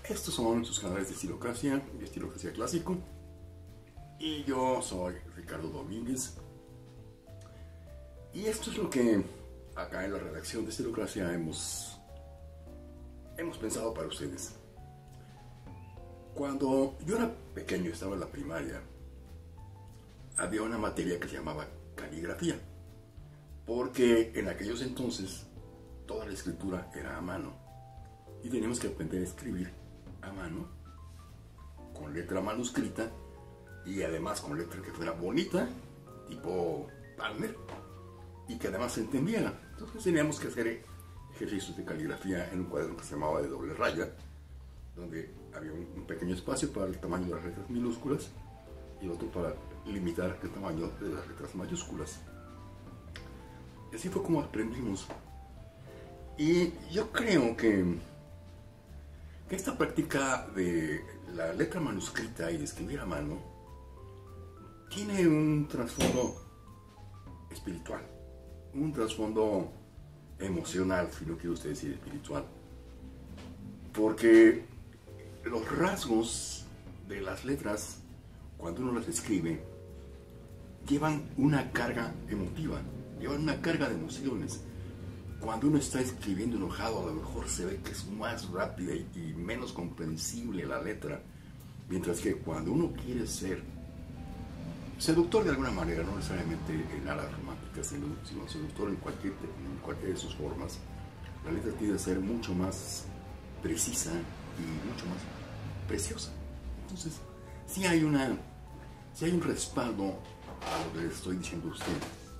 Estos son sus canales de Estilocracia y Estilocracia Clásico. Y yo soy Ricardo Domínguez. Y esto es lo que acá en la redacción de Estilocracia hemos pensado para ustedes. Cuando yo era pequeño, estaba en la primaria, había una materia que se llamaba caligrafía, porque en aquellos entonces toda la escritura era a mano y teníamos que aprender a escribir a mano, con letra manuscrita y además con letra que fuera bonita, tipo Palmer, y que además se entendiera. Entonces teníamos que hacer ejercicios de caligrafía en un cuaderno que se llamaba de doble raya, donde había un pequeño espacio para el tamaño de las letras minúsculas y otro para limitar el tamaño de las letras mayúsculas. Y así fue como aprendimos. Y yo creo que esta práctica de la letra manuscrita y de escribir a mano tiene un trasfondo espiritual, un trasfondo emocional, si no quiere usted decir espiritual, porque los rasgos de las letras, cuando uno las escribe, llevan una carga emotiva, llevan una carga de emociones. Cuando uno está escribiendo enojado, a lo mejor se ve que es más rápida y menos comprensible la letra, mientras que cuando uno quiere ser seductor de alguna manera, no necesariamente en alas románticas, sino seductor en cualquier de sus formas, la letra tiende a ser mucho más precisa y mucho más preciosa. Entonces, sí hay un respaldo a lo que le estoy diciendo a usted,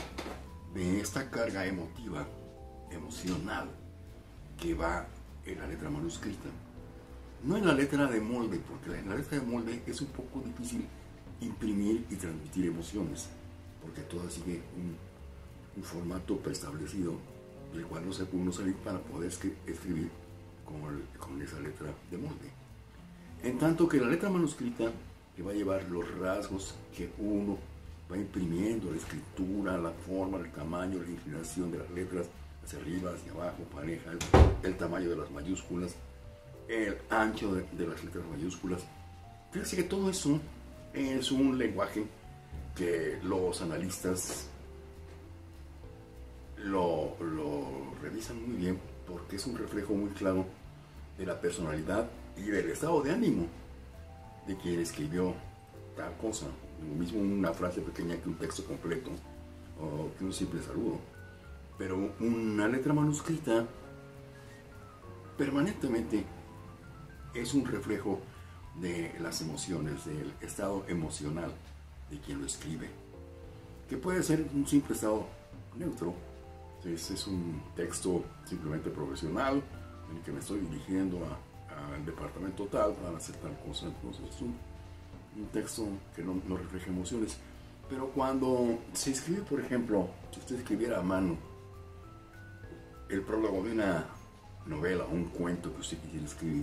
de esta carga emotiva, emocional, que va en la letra manuscrita. No en la letra de molde, porque en la letra de molde es un poco difícil imprimir y transmitir emociones, porque toda sigue un formato preestablecido, del cual no se puede uno salir para poder escribir con esa letra de molde. En tanto que la letra manuscrita le va a llevar los rasgos que uno va imprimiendo, la escritura, la forma, el tamaño, la inclinación de las letras, hacia arriba, hacia abajo, pareja, el tamaño de las mayúsculas, el ancho de las letras mayúsculas. Fíjense que todo eso es un lenguaje que los analistas lo revisan muy bien, porque es un reflejo muy claro de la personalidad y del estado de ánimo de quien escribió tal cosa. Lo mismo una frase pequeña que un texto completo o que un simple saludo. Pero una letra manuscrita permanentemente es un reflejo de las emociones, del estado emocional de quien lo escribe, que puede ser un simple estado neutro. Es un texto simplemente profesional en el que me estoy dirigiendo al departamento tal para hacer tal cosa. Entonces es un texto que no refleja emociones. Pero cuando se escribe, por ejemplo, si usted escribiera a mano el prólogo de una novela o un cuento que usted quisiera escribir,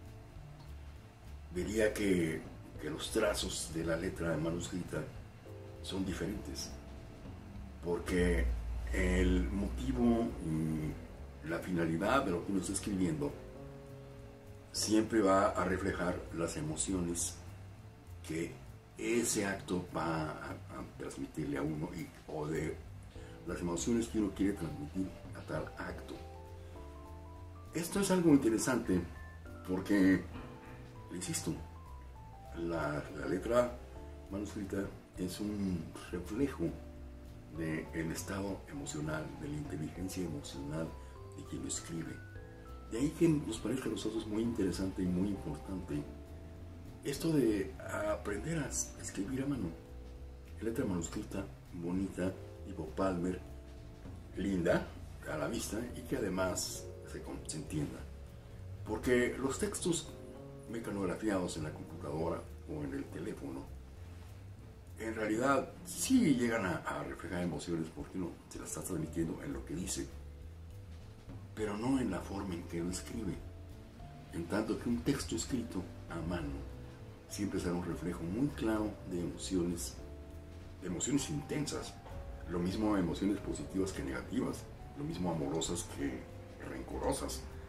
vería que los trazos de la letra manuscrita son diferentes, porque el motivo y la finalidad de lo que uno está escribiendo siempre va a reflejar las emociones que ese acto va a transmitirle a uno, o de las emociones que uno quiere transmitir a tal acto. Esto es algo interesante porque, le insisto, la letra manuscrita es un reflejo del estado emocional, de la inteligencia emocional de quien lo escribe. De ahí que nos parezca a nosotros muy interesante y muy importante esto de aprender a escribir a mano, letra manuscrita, bonita, tipo Palmer, linda a la vista y que además se entienda. Porque los textos mecanografiados en la computadora o en el teléfono, en realidad sí llegan a reflejar emociones, porque uno se las está transmitiendo en lo que dice, pero no en la forma en que lo escribe. En tanto que un texto escrito a mano siempre será un reflejo muy claro de emociones intensas, lo mismo emociones positivas que negativas, lo mismo amorosas que rencorosas,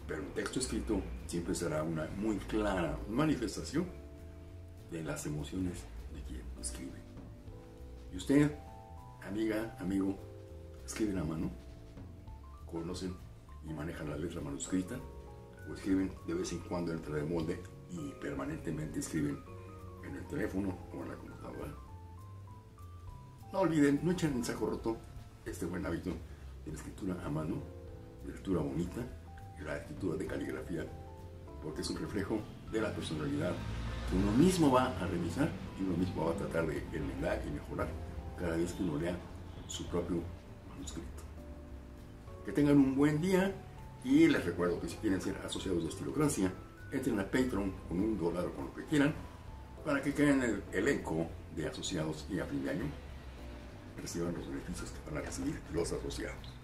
Pero el texto escrito siempre será una muy clara manifestación de las emociones de quien escribe. Y usted, amiga, amigo, escriben a mano, conocen y manejan la letra manuscrita, o escriben de vez en cuando dentro del molde y permanentemente escriben en el teléfono o en la computadora. No olviden, no echen en saco roto este buen hábito de la escritura a mano, de lectura bonita y la escritura de caligrafía, porque es un reflejo de la personalidad que uno mismo va a revisar y uno mismo va a tratar de enmendar y mejorar cada vez que uno lea su propio manuscrito. Que tengan un buen día y les recuerdo que si quieren ser asociados de Estilocracia, entren a Patreon con $1 o con lo que quieran para que queden en el elenco de asociados y a fin de año reciban los beneficios que van a recibir los asociados.